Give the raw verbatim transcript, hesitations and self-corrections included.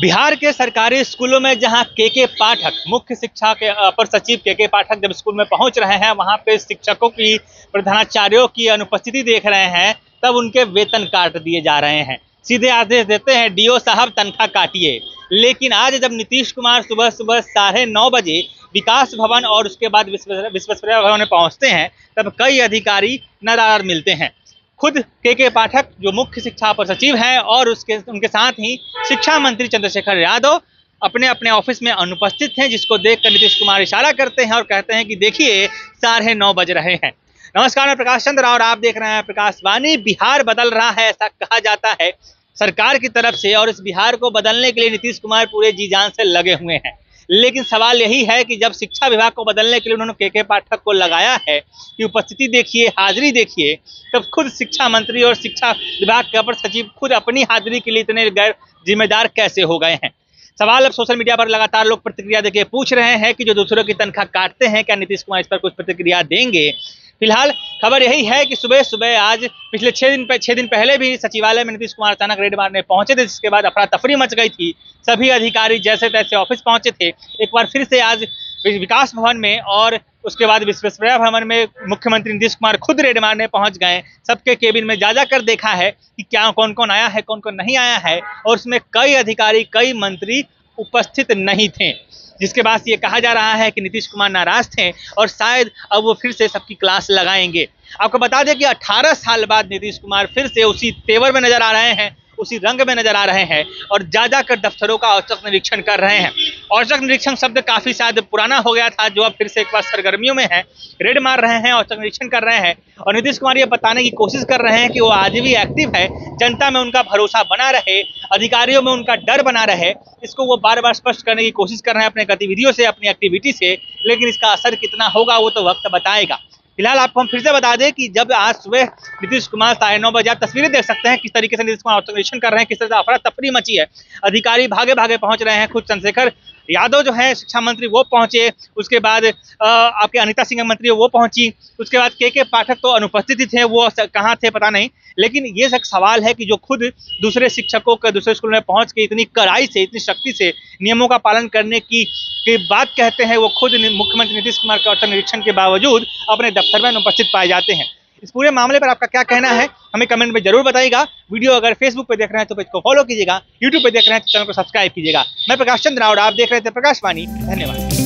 बिहार के सरकारी स्कूलों में जहां के के पाठक, मुख्य शिक्षा के अपर सचिव के के पाठक जब स्कूल में पहुंच रहे हैं, वहां पे शिक्षकों की, प्रधानाचार्यों की अनुपस्थिति देख रहे हैं, तब उनके वेतन काट दिए जा रहे हैं। सीधे आदेश देते हैं, डीओ साहब तनख्वाह काटिए। लेकिन आज जब नीतीश कुमार सुबह सुबह साढ़े नौ बजे विकास भवन और उसके बाद विश्वेश्वरैया भवन में पहुंचते हैं, तब कई अधिकारी नाराज मिलते हैं। खुद के के पाठक जो मुख्य शिक्षा अपर सचिव हैं और उसके उनके साथ ही शिक्षा मंत्री चंद्रशेखर यादव अपने अपने ऑफिस में अनुपस्थित हैं, जिसको देखकर नीतीश कुमार इशारा करते हैं और कहते हैं कि देखिए साढ़े नौ बज रहे हैं। नमस्कार, मैं प्रकाश चंद्र और आप देख रहे हैं प्रकाश वाणी। बिहार बदल रहा है ऐसा कहा जाता है सरकार की तरफ से, और इस बिहार को बदलने के लिए नीतीश कुमार पूरे जी जान से लगे हुए हैं। लेकिन सवाल यही है कि जब शिक्षा विभाग को बदलने के लिए उन्होंने के के पाठक को लगाया है कि उपस्थिति देखिए, हाजिरी देखिए, तब खुद शिक्षा मंत्री और शिक्षा विभाग के अपर सचिव खुद अपनी हाजिरी के लिए इतने गैर जिम्मेदार कैसे हो गए हैं। सवाल अब सोशल मीडिया पर लगातार लोग प्रतिक्रिया देके पूछ रहे हैं कि जो दूसरों की तनख्वाह काटते हैं, क्या नीतीश कुमार इस पर कुछ प्रतिक्रिया देंगे। फिलहाल खबर यही है कि सुबह सुबह आज पिछले छह दिन पे छह दिन पहले भी सचिवालय में नीतीश कुमार अचानक रेड मारने पहुंचे थे, जिसके बाद अफरा तफरी मच गई थी। सभी अधिकारी जैसे तैसे ऑफिस पहुंचे थे। एक बार फिर से आज विकास भवन में और उसके बाद विश्वेश्वरैया भवन में मुख्यमंत्री नीतीश कुमार खुद रेड मारने पहुंच गए। सबके केबिन में जा जा कर देखा है कि क्या कौन कौन आया है, कौन कौन नहीं आया है, और उसमें कई अधिकारी, कई मंत्री उपस्थित नहीं थे, जिसके बाद ये कहा जा रहा है कि नीतीश कुमार नाराज थे और शायद अब वो फिर से सबकी क्लास लगाएंगे। आपको बता दें कि अठारह साल बाद नीतीश कुमार फिर से उसी तेवर में नजर आ रहे हैं, उसी रंग में नजर आ रहे हैं और जा जाकर दफ्तरों का औचक निरीक्षण कर रहे हैं। औचक निरीक्षण शब्द काफी शायद पुराना हो गया था, जो अब फिर से एक बार सरगर्मियों में है। रेड मार रहे हैं, औचक निरीक्षण कर रहे हैं और नीतीश कुमार ये बताने की कोशिश कर रहे हैं कि वो आज भी एक्टिव है, जनता में उनका भरोसा बना रहे, अधिकारियों में उनका डर बना रहे। इसको वो बार बार स्पष्ट करने की कोशिश कर रहे हैं अपने गतिविधियों से, अपनी एक्टिविटी से, लेकिन इसका असर कितना होगा वो तो वक्त बताएगा। फिलहाल आपको हम फिर से बता दें कि जब आज सुबह नीतीश कुमार साढ़े नौ बजे, आप तस्वीरें देख सकते हैं किस तरीके से नीतीश कुमार औचक निरीक्षण कर रहे हैं, किस तरह से अफरा तफरी मची है। अधिकारी भागे भागे पहुंच रहे हैं। खुद चंद्रशेखर यादव जो है शिक्षा मंत्री वो पहुंचे, उसके बाद आ, आपके अनिता सिंह मंत्री वो पहुंची, उसके बाद के के पाठक तो अनुपस्थित ही थे, वो कहाँ थे पता नहीं। लेकिन ये एक सवाल है कि जो खुद दूसरे शिक्षकों के दूसरे स्कूल में पहुंच के इतनी कड़ाई से, इतनी शक्ति से नियमों का पालन करने की की बात कहते हैं, वो खुद मुख्यमंत्री नीतीश कुमार के औचक निरीक्षण के बावजूद अपने दफ्तर में अनुपस्थित पाए जाते हैं। इस पूरे मामले पर आपका क्या कहना है, हमें कमेंट में जरूर बताइएगा। वीडियो अगर फेसबुक पे देख रहे हैं तो पेज को फॉलो कीजिएगा, यूट्यूब पे देख रहे हैं तो चैनल को सब्सक्राइब कीजिएगा। मैं प्रकाश चंद्र और आप देख रहे थे प्रकाश वाणी। धन्यवाद।